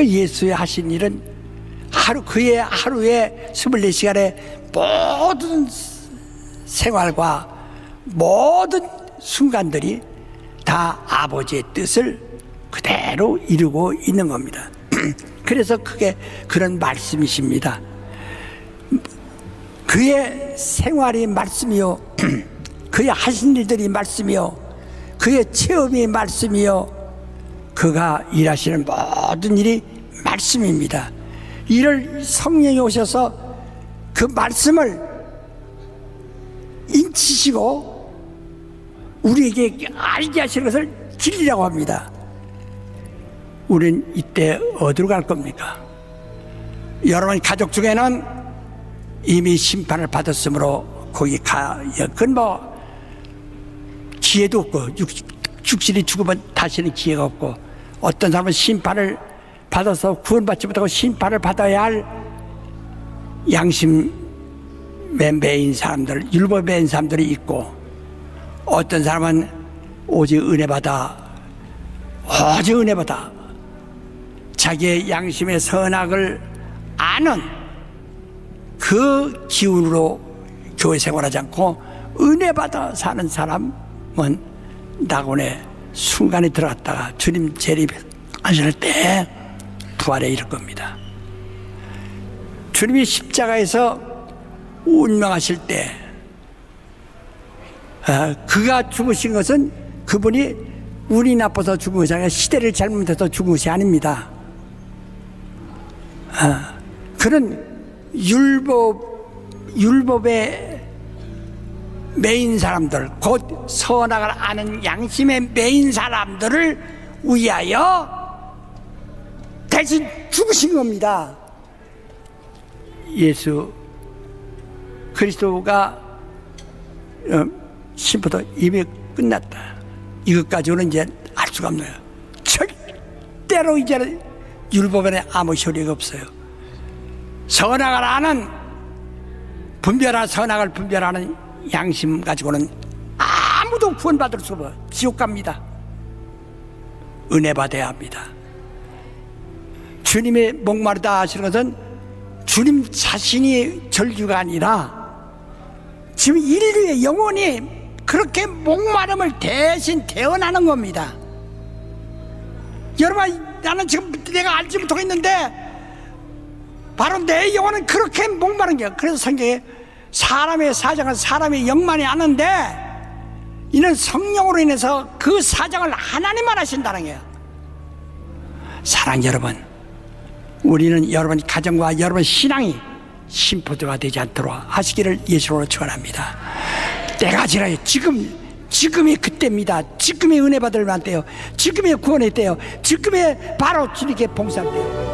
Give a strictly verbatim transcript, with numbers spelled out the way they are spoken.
그 예수의 하신 일은 하루, 그의 하루에 이십사 시간의 모든 생활과 모든 순간들이 다 아버지의 뜻을 그대로 이루고 있는 겁니다. 그래서 그게 그런 말씀이십니다. 그의 생활이 말씀이요, 그의 하신 일들이 말씀이요, 그의 체험이 말씀이요, 그가 일하시는 모든 일이 말씀입니다. 이를 성령이 오셔서 그 말씀을 인치시고 우리에게 알게 하시는 것을 진리라고 합니다. 우린 이때 어디로 갈 겁니까? 여러분 가족 중에는 이미 심판을 받았으므로 거기 가, 그건 뭐 기회도 없고 육, 육신이 죽으면 다시는 기회가 없고, 어떤 사람은 심판을 받아서 구원받지 못하고 심판을 받아야 할 양심에 매인 사람들, 율법에 매인 사람들이 있고, 어떤 사람은 오직 은혜 받아, 오직 은혜 받아 자기의 양심의 선악을 아는 그 기운으로 교회 생활하지 않고 은혜 받아 사는 사람은 낙원의 순간에 들어갔다가 주님 재림하실 때 부활에 이를 겁니다. 주님이 십자가에서 운명하실 때 그가 죽으신 것은 그분이 운이 나빠서 죽은 것이 아니라 시대를 잘못해서 죽은 것이 아닙니다. 그는 율법, 율법의 매인 사람들, 곧 선악을 아는 양심의 매인 사람들을 위하여 대신 죽으신 겁니다. 예수 그리스도가 심포도 이미 끝났다, 이것 가지고는 이제 알 수가 없네요. 절대로 이제는 율법에는 아무 효력이 없어요. 선악을 아는, 분별한 선악을 분별하는 양심 가지고는 아무도 구원받을 수 없어요. 지옥 갑니다. 은혜 받아야 합니다. 주님의 목마르다 하시는 것은 주님 자신이 절규가 아니라 지금 인류의 영혼이 그렇게 목마름을 대신 태어나는 겁니다. 여러분, 나는 지금 내가 알지 못하고 있는데 바로 내 영혼은 그렇게 목마른 거예요. 그래서 성경에 사람의 사정은 사람의 영만이 아는데 이는 성령으로 인해서 그 사정을 하나님만 하신다는 거예요. 사랑 여러분, 우리는 여러분 가정과 여러분 신앙이 심포도가 되지 않도록 하시기를 예수로 축원합니다. 때가 지나요. 지금 지금이 그때입니다. 지금이 은혜 받을 만때요. 지금이 구원의 때요. 지금이 바로 주님께 봉사할 때요.